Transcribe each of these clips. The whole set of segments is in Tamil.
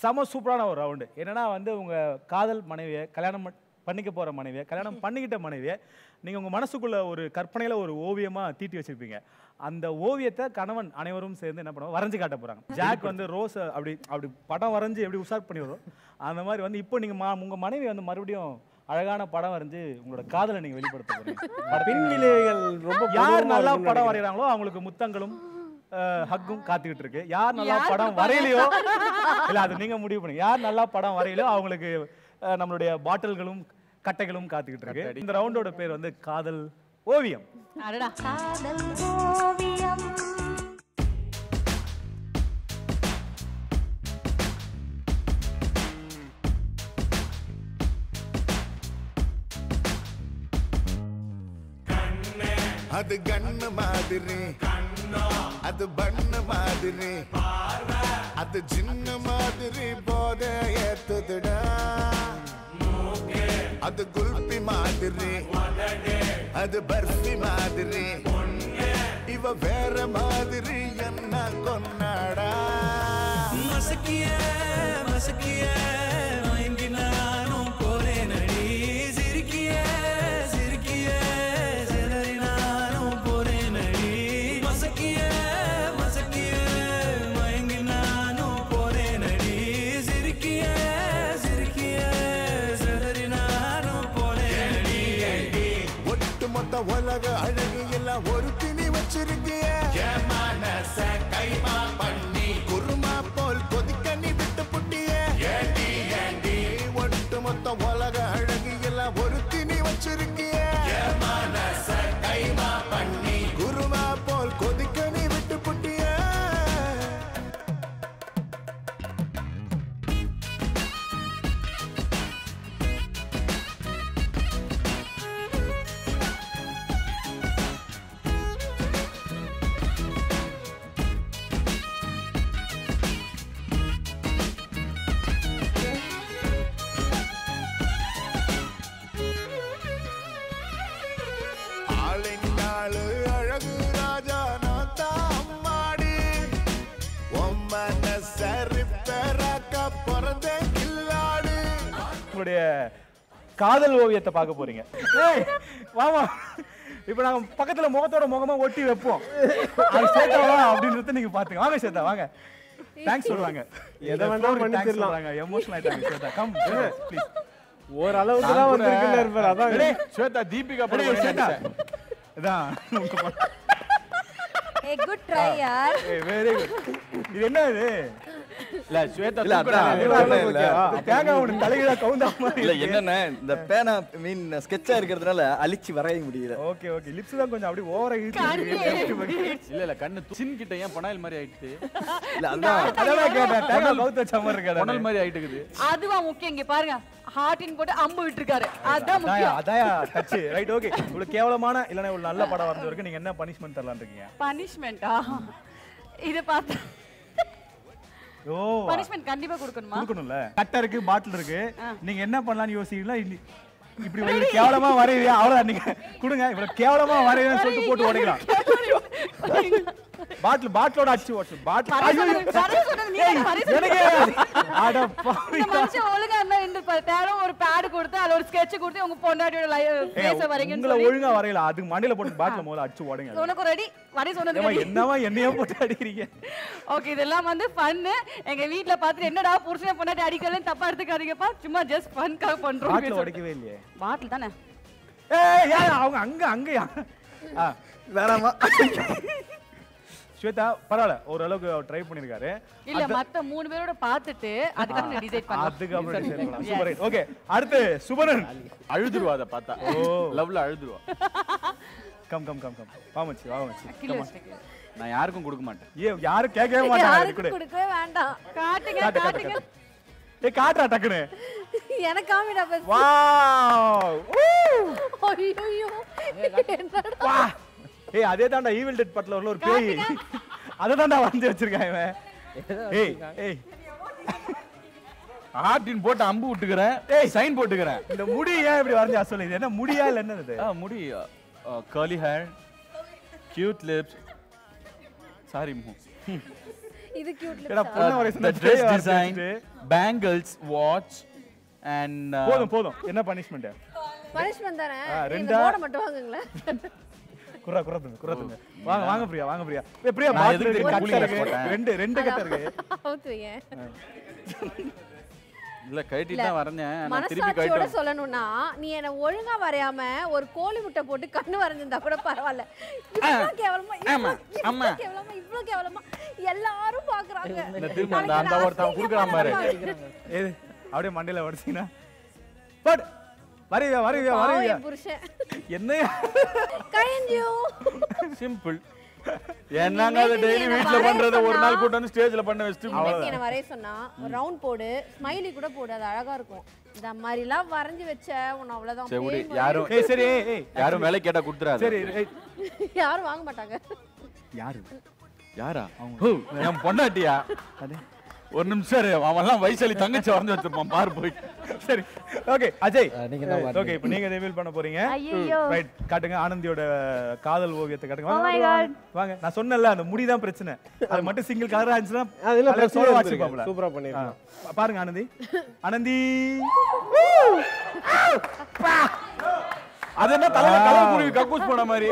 செம சூப்பரான ஒரு ரவுண்டு. என்னன்னா வந்து உங்கள் காதல் மனைவியை கல்யாணம் பண்ணிக்க போகிற மனைவியை கல்யாணம் பண்ணிக்கிட்ட மனைவியை நீங்கள் உங்கள் மனசுக்குள்ளே ஒரு கற்பனையில் ஒரு ஓவியமாக தீட்டி வச்சுருப்பீங்க. அந்த ஓவியத்தை கணவன் அனைவரும் சேர்ந்து என்ன பண்ணுவாங்க, வரைஞ்சி காட்ட போகிறாங்க. ஜாக் வந்து ரோஸ் அப்படி படம் வரைஞ்சி எப்படி உஷார் பண்ணி வரும் அந்த மாதிரி வந்து இப்போ நீங்கள் உங்கள் மனைவி வந்து மறுபடியும் அழகான படம் வரைஞ்சி உங்களோட காதலை நீங்கள் வெளிப்படுத்த போறீங்க. பின்விளைவுகள் ரொம்ப யார் நல்லா படம் வரைகிறாங்களோ அவங்களுக்கு முத்தங்களும் ஹக்கும் காத்துக்கிட்டு இருக்கு. யார் நல்லா படம் வரையிலையோ இல்லை அது நீங்கள் முடிவு பண்ணுங்க. யார் நல்லா படம் வரையிலையோ அவங்களுக்கு நம்மளுடைய பாட்டில்களும் கட்டைகளும் காத்துக்கிட்டு இருக்கு. இந்த ரவுண்டோட பேர் வந்து காதல் ஓவியம். காதல் ஓவியம். அது கண்ணு மாதிரி, அது பண்ண மாதிரி, அது சின்ன மாதிரி போத ஏத்துதுடா. அது குல்பி மாதிரி, அது பர்ஃபி மாதிரி, இவ வேற மாதிரி என்ன கொண்டாடா. மசக்கிய மசக்கிய மயங்கி நானும் போறேன் அடி. சிரிக்கிய சிரிக்கிய சிதறி நானும் போறேன் அடி. மசக்கிய மசக்கிய மயங்கி நானும் போறேன் அடி. சிரிக்கிய சிரிக்கிய சிதறி நானும் போறேன் அடி. ஒட்டுமொத்த உலக அழகு எல்லாம் ஒரு திணி வச்சிருக்கிய. மனச கைமா பண்ணி குருமா போல் கொதிக்க நீ விட்டு புட்டிய. ஏண்டி ஏண்டி ஒட்டுமொத்த உலக அழகு எல்லாம் ஒரு திணி வச்சிருக்கிய. மனச கைமா பண்ணி குருமா போல் கொதிக்க நீ விட்டு புட்டிய. அழகு ராஜா நான் தாமாடி. பிறந்த கில்லாடு. உங்களுடைய காதல் ஓவியத்தை பார்க்க போறீங்க. வாமா இப்போ நாங்க பக்கத்துல முகத்தோட முகமா ஒட்டி வைப்போம். அது சேத்தாவா அப்படின்றத நீங்க பாத்துங்க. வாங்க சேத்தா வாங்க. தேங்க்ஸ் சொல்றாங்க. எதை வேணாலும் பண்ணி தரலாம். எமோஷனல் ஆயிட்டாங்க சேத்தா. Come please. ஒரு அளவுக்கு தான் வந்திருக்குல இருப்பார். அதான் சேத்தா தீபிகா படம் சேத்தா. இதான் ஏ குட் ட்ரை யார். Very good. இது என்ன இது? இல்ல ஸ்வேதா தேங்காய் ஒன்று தலைகீழா கவுந்தா மாதிரி. இல்ல என்னன்னா இந்த பேனா மீன் ஸ்கெட்சா இருக்கிறதுனால அழிச்சு வரைய முடியல. Okay okay. லிப்ஸ் தான் கொஞ்சம் அப்படியே ஓவரா இருக்கு. இல்ல கண்ணு சின் கிட்ட ஏன் பனாயில் மாதிரி ஆயிடுச்சு. இல்ல அதான் கேட்டேன். தேங்காய் கவுத்து வச்ச மாதிரி இருக்கு. பனாயில் மாதிரி ஆயிட்டுக்குது. அதுவா முக்கியம். இங்க பாருங்க ஹார்ட்டின் போட்டு அம்பு விட்டுருக்காரு. அதான் முக்கியம். அதாயா டச். Right okay. இவ்வளவு கேவலமான இல்லனா இவ்வளவு நல்ல படம் வந்த வரைக்கும் நீங்க என்ன பனிஷ்மென்ட் தரலாம் இருக்கீங்க? பனிஷ்மென்ட்டா? இத பார்த்தா ஓ பனிஷ்மென்ட் கண்டிப்பா கொடுக்கணுமா? கொடுக்கணும்ல. கட்ட இருக்கு, பாட்டில் இருக்கு. நீங்க என்ன பண்ணலாம்னு யோசிக்கிறீங்களா? இப்படி ஒரு கேவலமா வரையறியா அவ்வளவுதான். நீங்க கொடுங்க. இவ்வளவு கேவலமா வரையறேன்னு சொல்லிட்டு போட்டு உடைக்கலாம். பாட்டிலோட அடிச்சு ஓட்டு. பாட்டில் ஒழுங்கா இந்த தேரம் ஒரு பேட் கொடுத்து அதுல ஒரு ஸ்கெட்ச் கொடுத்து உங்க பொண்டாட்டியோட ஃபேஸ வரைங்க. உங்களை ஒழுங்கா வரையல. அதுக்கு மண்டையில போட்டு பாட்டில் முதல்ல அடிச்சு ஓடுங்க. உனக்கு ரெடி வரை சொன்னது என்னவா என்னைய போட்டு அடிக்கிறீங்க? ஓகே இதெல்லாம் வந்து ஃபன். எங்க வீட்ல பார்த்துட்டு என்னடா புருஷனை பொண்டாட்டி அடிக்கலன்னு தப்பா எடுத்துக்காதீங்கப்பா. சும்மா ஜஸ்ட் ஃபன்காக பண்றோம். பாட்டில் உடைக்கவே இல்லையே. பாட்டில் தானே. ஏய் அவங்க அங்கயா வேறாமா? ஸ்வேதா பரவாயில்ல ஓரளவுக்கு ட்ரை பண்ணிருக்காரு. இல்ல மத்த 3 பேரோட பார்த்துட்டு அதுக்கு டிசைட் பண்ணலாம். அதுக்கு அப்புறம் டிசைட் பண்ணலாம். Super right. ஓகே அடுத்து சுபரன். அழுதுருவா அத பார்த்தா. ஓ லவ்ல அழுதுருவா. கம் வாமச்சி. நான் யாருக்கும் கொடுக்க மாட்டேன். யாரும் கேட்கவே மாட்டாங்க. யாருக்கும் கொடுக்கவே வேண்டாம். காட்டுங்க. ஏய் காட்றா டக்குனு. எனக்கு காமிடா பஸ். வாவ். ஐயோ என்னடா. வா. ஏய் அதே தான்டா ஈவில் டெட் பட்ல ஒரு பேய். அத தான்டா வரைஞ்சு வச்சிருக்கான் இவன். ஏய் ஹார்ட்டின் போட்டு அம்பு விட்டுக்கறேன். ஏய் சைன் போட்டுக்கறேன். இந்த முடி ஏன் இப்படி வரைஞ்சா சொல்லு. இது என்ன முடியா இல்ல என்னது? முடி curly hair, cute lips. Sorry மு. இது cute ஏடா lips. பொண்ணு வரை The சொன்ன dress design, bangles, watch and போதும் என்ன பனிஷ்மெண்ட் Punishment தானே? இந்த ரெண்டா? போர்டை மட்டும் வாங்குங்களேன். குறா தம்பி வாங்க பிரியா பிரியா நான் பாத்து எதுக்கு இருக்கு, cooling கட்டை glass இருக்கு. போட்டேன்? ரெண்டு கட்ட இருக்கு அவுத்து வைங்க. இல்ல கழட்டி தான் வரேன் நான் திருப்பி மனசாட்சியோட கழட்டி சொல்லணும்னா நீ என்ன ஒழுங்கா வரையாம ஒரு கோழி முட்டை போட்டு கண்ணு வரைஞ்சிருந்தா கூட பரவாயில்ல. இவ்ளோ கேவலமா இவ்ளோ கேவலமா எல்லாரும் பாக்குறாங்க. இந்த திரும்ப அந்த ஒருத்தன் குடுக்குறான் பாரு ஏது அப்படியே மண்டையில வடிச்சீங்கன்னா பட் வரையா என் புருஷன் என்ன கழிஞ்சு சிம்பிள் என்னங்க அது டெய்லி வீட்ல பண்றத ஒரு நாள் கூட்டி வந்து ஸ்டேஜ்ல பண்ண வச்சிட்டு இன்னைக்கு என்ன வரைய சொன்னா ஒரு ரவுண்ட் போடு ஸ்மைலி கூட போடு அது அழகா இருக்கும். இந்த மாதிரி எல்லாம் வரைஞ்சு வச்ச உன்ன அவ்வளவுதான். சரி விடு யாரும் சரி யாரும் வேலை கேட்டா குடுத்துறாத சரி யாரும் வாங்க மாட்டாங்க. யாரா என் பொண்டாட்டியா ஒரு நிமிஷம் இரு, அவன்லாம் வயசாலி தங்கச்சி வரைஞ்சு வச்சிருப்பான் பாரு போய் சரி ஓகே அஜய் நீங்க தான் ஓகே இப்போ நீங்க ரிவீல் பண்ண போறீங்க ஐயோ ரைட் காட்டுங்க ஆனந்தியோட காதல் ஓவியத்தை காட்டுங்க Oh my வாங்க வாங்க நான் சொன்னேன்ல அந்த முடி தான் பிரச்சனை அது மட்டும் சிங்கிள் கலரா இருந்துச்சுன்னா அதெல்லாம் அதுல பிரச்சனை சோளம் வச்சிருப்பாப்ல வச்சிருப்பாப்ல சூப்பரா பண்ணிருக்கான் பாருங்க ஆனந்தி அது என்ன தலையில கலர் குருவி கக்கூஸ் போன மாதிரி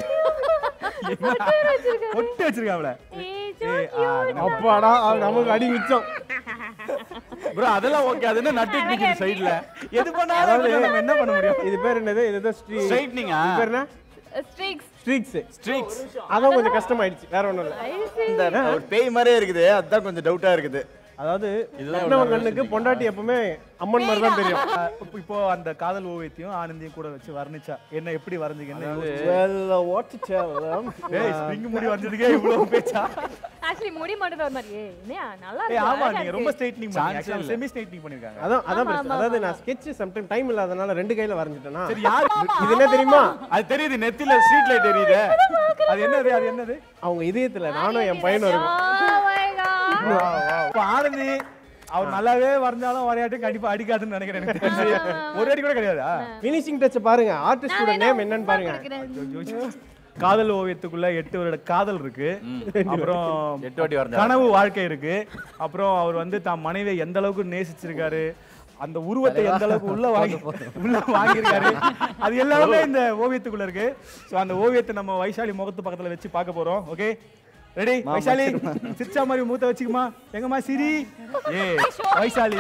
ஒட்டு வச்சிருக்காப்ல அப்பாடா நமக்கு அடி மிச்சம் ப்ரோ அதெல்லாம் ஓகே அது என்ன நட்டு நிக்குது சைடுல எது பண்ணாலும் நம்ம என்ன பண்ண முடியும் இது பேர் என்னது இதுதான் ஸ்ட்ரைட்னிங்கா பேர் என்ன ஸ்ட்ரிக்ஸ் ஸ்ட்ரீக்ஸ் ஸ்ட்ரீக்ஸ் அதான் கொஞ்சம் கஷ்டமாயிடுச்சு வேற ஒண்ணும் இல்ல இந்த ஒரு பேய் மாதிரியே இருக்குது அதுதான் கொஞ்சம் டவுட்டா இருக்குது அதாவது கட்டினவன் கண்ணுக்கு பொண்டாட்டி எப்பவுமே அம்மன் மாதிரி தான் தெரியும் இப்போ அந்த காதல் ஓவியத்தையும் ஆனந்தியும் கூட வச்சு வர்ணிச்சா என்ன எப்படி வரைஞ்சீங்கன்னு well what to tell them டேய் ஸ்ப்ரிங் முடி வரைஞ்சதுக்கே இவ்வளவு பேச்சா ஆக்சுவலி முடி மட்டும் ஒரு மாதிரி என்னையா நல்லா ஏய் ஆமா இருக்கு நீங்க ரொம்ப ஸ்ட்ரைட்னிங் Chance பண்ணீங்க இல்ல. செமி ஸ்ட்ரைட்னிங் பண்ணிருக்காங்க அதான் பிரச்சனை அதாவது நான் ஸ்கெட்ச் சம்டைம் டைம் இல்லாதனால ரெண்டு கையில வரைஞ்சிட்டேனா சரி யார் இது என்ன தெரியுமா அது தெரியுது நெத்தில ஸ்ட்ரீட் லைட் எரியுதே அது என்னது அவங்க இதயத்துல நானும் என் பையனும் இருக்கும் Oh my god இப்போ ஆனந்தி அவர் நல்லாவே வரைஞ்சாலும் வரையாட்டும் கண்டிப்பா அடிக்காதுன்னு நினைக்கிறேன் எனக்கு தெரிஞ்சு ஒரு அடி கூட கிடையாதா ஃபினிஷிங் டச் பாருங்க ஆர்டிஸ்டோட நேம் என்னன்னு பாருங்க காதல் ஓவியத்துக்குள்ள 8 வருட காதல் இருக்கு அப்புறம் 8 வாட்டி வரைஞ்சா கனவு வாழ்க்கை இருக்கு அப்புறம் அவர் வந்து தான் மனைவியை எந்த அளவுக்கு நேசிச்சிருக்காரு அந்த உருவத்தை எந்த அளவுக்கு உள்ள வாங்கியிருக்காரு அது எல்லாமே இந்த ஓவியத்துக்குள்ள இருக்கு ஸோ அந்த ஓவியத்தை நம்ம வைசாலி முகத்து பக்கத்துல வச்சு பார்க்க போறோம் ஓகே ரெடி வைசாலி சிரிச்சா மாதிரி மூத்த வச்சுக்குமா எங்கம்மா சிரி ஏ வைசாலி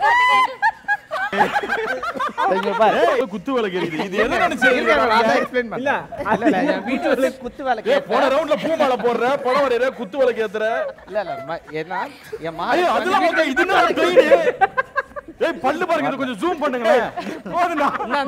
குத்து விளக்கு எரியுது இது என்ன நினைச்சீங்க இல்ல இல்ல என் வீட்டுல குத்து வேலை போன ரவுண்ட்ல பூ மாலை போடுற படம் வரையற குத்து விளக்கு ஏத்துற இல்ல என்ன என் ஐயோ அதெல்லாம் ஓகே இது என்ன கைடு ஏய் பல்லு பாருங்க இது கொஞ்சம் ஜூம் பண்ணுங்க போதுடா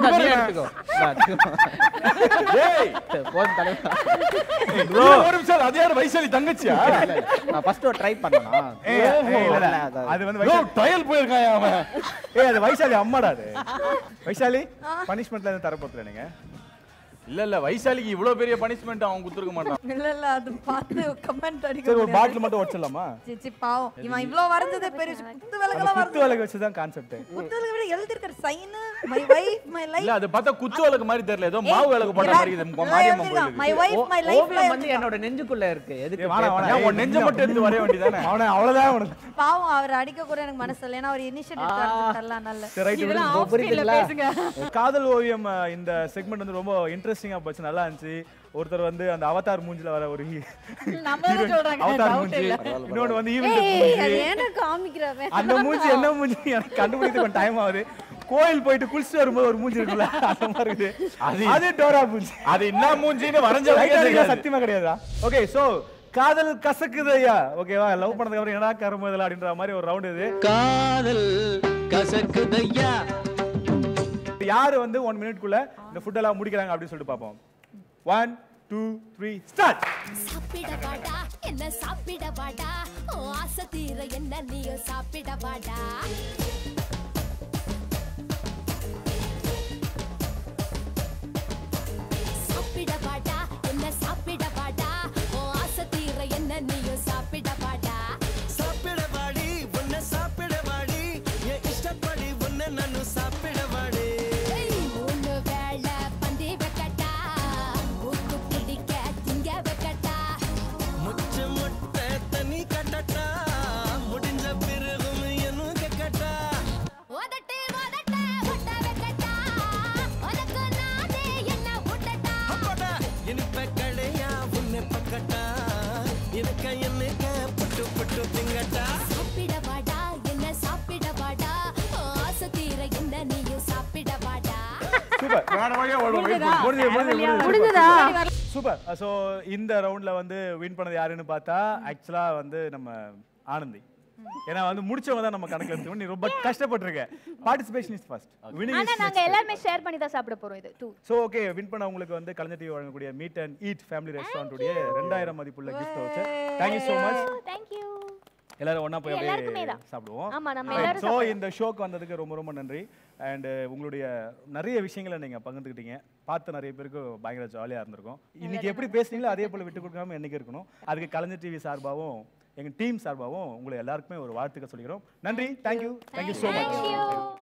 ஏய் போதும் தலைவா ப்ரோ ஒரு நிமிஷம் அது யார் வைசாலி தங்கச்சியா நான் ஃபர்ஸ்ட் ட்ரை பண்ணனா அது வந்து ப்ரோ ட்ரையல் போயிருக்கான் அவன் அது வைசாலி அம்மாடா அது வைசாலி பனிஷ்மெண்ட்ல இருந்து தரப்போத்துல நீங்க இல்ல வைசாலிக்கு இவ்வளவு பெரிய பனிஷ்மென்ட் அவன் குத்துருக்க மாட்டான் இல்ல அது பார்த்து கமெண்ட் அடிக்க சரி ஒரு பாட்டில் மட்டும் உடைச்சிடலாமா சிச்சி பாவம் இவன் இவ்ளோ வரைஞ்சதே பெரிய குத்து விளக்கெல்லாம் குத்து விளக்கு வச்சு தான் கான்செப்ட் குத்து விளக்கு விட எழுதிருக்கிற sign my wife my life இல்ல அது பார்த்தா குத்து விளக்கு மாதிரி தெரியல ஏதோ மாவு விளக்கு போட்ட மாதிரி இது மாரியம்மன் கோயில் மை வைஃப் மை லைஃப் ஓவியம் வந்து என்னோட நெஞ்சுக்குள்ள இருக்கு எதுக்கு ஏன் உன் நெஞ்ச மட்டும் எடுத்து வரைய வேண்டியதானே அவனை அவ்வளவுதான் உனக்கு பாவம் அவர் அடிக்க கூட எனக்கு மனசு இல்ல ஏன்னா அவர் இனிஷியேட்டிவ் தரலாம் நல்ல ரைட் இதெல்லாம் ஆஃப் ஸ்கிரீன்ல பேசுங்க காதல் ஓவியம் இந்த செக்மெண்ட் வந்து ரொம்ப இன்ட்ரெஸ்டிங்கா போச்சு நல்லா இருந்துச்சு ஒருத்தர் வந்து அந்த அவதார் மூஞ்சில வர ஒரு நம்மள சொல்றாங்க அவதார் டவுட் மூஞ்சி இல்ல இன்னொன்னு வந்து ஏய் ஈவென்ட் அது ஏன்டா காமிக்கிறவே அந்த மூஞ்சி என்ன மூஞ்சி எனக்கு கண்டுபிடிக்க கொஞ்சம் டைம் ஆகுது கோயில் போயிட்டு குளிச்சுட்டு வரும்போது ஒரு மூஞ்சி இருக்குல்ல அந்த மாதிரி இருக்குது அது டோரா மூஞ்சி அது என்ன மூஞ்சின்னு வரைஞ்சவங்க சத்தியமா கிடையாதா ஓகே சோ காதல் கசக்குது ஐயா ஓகேவா லவ் பண்ணதுக்கு அப்புறம் என்னடா கரும இதெல்லாம் அப்படின்ற மாதிரி ஒரு ரவுண்ட் இது காதல் கசக்குதையா யாரு வந்து 1 மினிட்குள்ள இந்த ஃபுட் எல்லாம் முடிக்கிறாங்க அப்படின்னு சொல்லிட்டு பார்ப்போம் 1 2 3 ஸ்டார்ட் சாப்பிட வாடா என்ன சாப்பிட வாடா ஓ ஆசை தீர என்ன நீயோ சாப்பிட வாடா சாப்பிட வாடா என்ன சாப்பிட வாடா ஓ ஆசை தீர என்ன நீயோ சாப்பிட வாடா சாப்பிட வாடி உன்னை சாப்பிட வாடி என் இஷ்டப்படி உன்னை நானு சாப்பிட வாடி மூணு வேளை பந்தி வைக்கட்டா ஊத்து பிடிக்க திங்க வைக்கட்டா முச்ச முட்டை தண்ணி கட்டட்டா முடிஞ்சதா சூப்பர். ஸோ இந்த ரவுண்ட்ல வந்து வின் பண்ணது யாருன்னு பார்த்தா ஆக்சுவலா வந்து நம்ம ஆனந்தி. ஏன்னா வந்து முடிச்சவங்க தான் நம்ம கணக்குல எடுத்துக்கணும். நீ ரொம்ப கஷ்டப்பட்டிருக்க. Participation is first. Winning is நாங்க எல்லாரும் ஷேர் பண்ணி தான் சாப்பிட போறோம் இது டூ. சோ ஓகே, வின் பண்ண உங்களுக்கு வந்து கலைஞர் டிவி வழங்கக்கூடிய meet and eat family restaurant உடைய 2000 மதிப்புள்ள gift voucher. Thank you so much. Thank you. எல்லாரும் ஒண்ணா போய் அப்படியே சாப்பிடுவோம். ஆமா நம்ம எல்லாரும் சோ இந்த ஷோக்கு வந்ததுக்கு ரொம்ப ரொம்ப நன்றி. அண்ட் உங்களுடைய நிறைய விஷயங்களை நீங்க பகிர்ந்துக்கிட்டீங்க. பார்த்து நிறைய பேருக்கு பயங்கர ஜாலியா இருந்திருக்கும். இன்னைக்கு எப்படி பேசுனீங்களோ அதே போல விட்டு கொடுக்காம என்னைக்கு இருக்கணும். அதுக்கு கலைஞர் டிவி சார்பாகவும் எங்க டீம் சார்பாகவும் உங்களை எல்லாருக்குமே ஒரு வாழ்த்துக்கள் சொல்லிக்கிறோம். நன்றி. Thank you so much.